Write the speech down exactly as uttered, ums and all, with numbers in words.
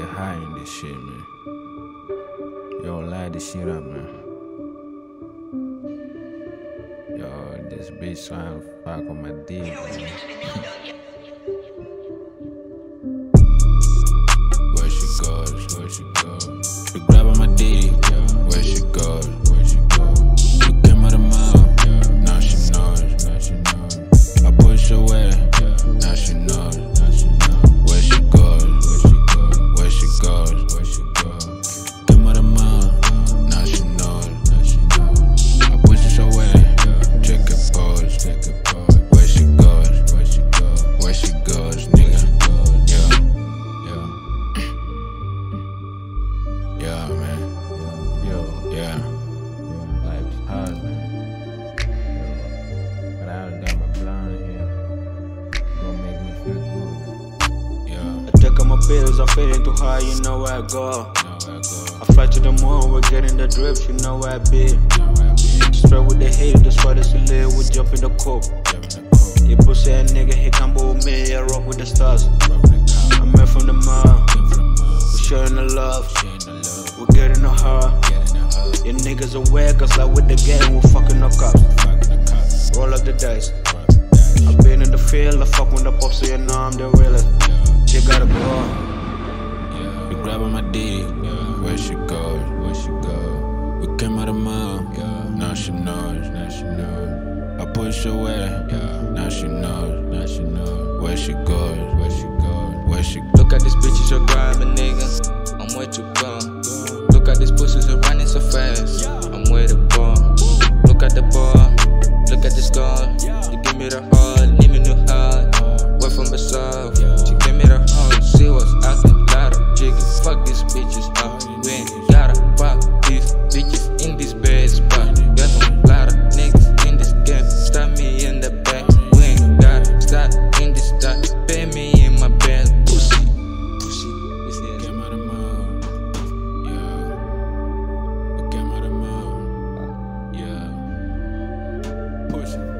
get high in this shit, man. Yo, light this shit up, man. Yo, this bitch trying to fuck on my dick, man. Where she goes, where she goes. She grab on my dick, where she goes, where she goes. She came out of mouth, now she knows, now she knows. I push away, now she knows, now she knows. Where she goes, where she goes, where she goes, where she goes. Came out of mouth, now she knows, now she knows. I push it away, check her pose, check her pose. Where she goes, where she goes, where she goes, nigga. Yeah, yeah, yeah, man. Yo, yeah. Life's hard, man. But I done got my blonde here. Gonna make me feel good. Yeah. I take out my pills, I'm feeling too high, you know where I go. Know where I go. I fly to the moon, we're getting the drips, you know where I be. Know where I be. Spread with the hate, that's why this live, we jump in the coop. Jumping the cold. You pussy ass nigga, he come with me, I rock with the stars. Rubbing the car. I'm here from the mall, Came from the mud. we sharing the love, Sharing the love. we getting the heart. Getting the hug. You niggas aware, cause like with the game, we fucking up cops. Fucking the cops. Roll up the dice. Rub the dash. I've been in the field, I fuck with the pop, so you know I'm the realest. Yeah. You gotta go. Yeah. You grab on my dick, yeah. Where she goes, where she goes. We came out of mouth, yeah. Now she knows, now she knows. I push away, yeah. Now she knows, now she knows. Where she goes, where she goes, where she goes. Look at this bitches, you're grinding, nigga. I'm where you go. Look at these pussies, you're running so fast. I'm where the ball. Look at the ball. Look at the scar. You give me the heart, leave me new heart. Went from beside. She give me the heart. She was acting like a jiggy. Fuck these bitches up. We ain't gotta fuck these bitches in this bad spot. Got a lot of niggas in this game. Stop me in the back. We ain't gotta stop in this stop. Pay me in my bed. Pussy. Pussy. Pussy. Came out of mouth, yeah. We came out of mouth, yeah. Push it.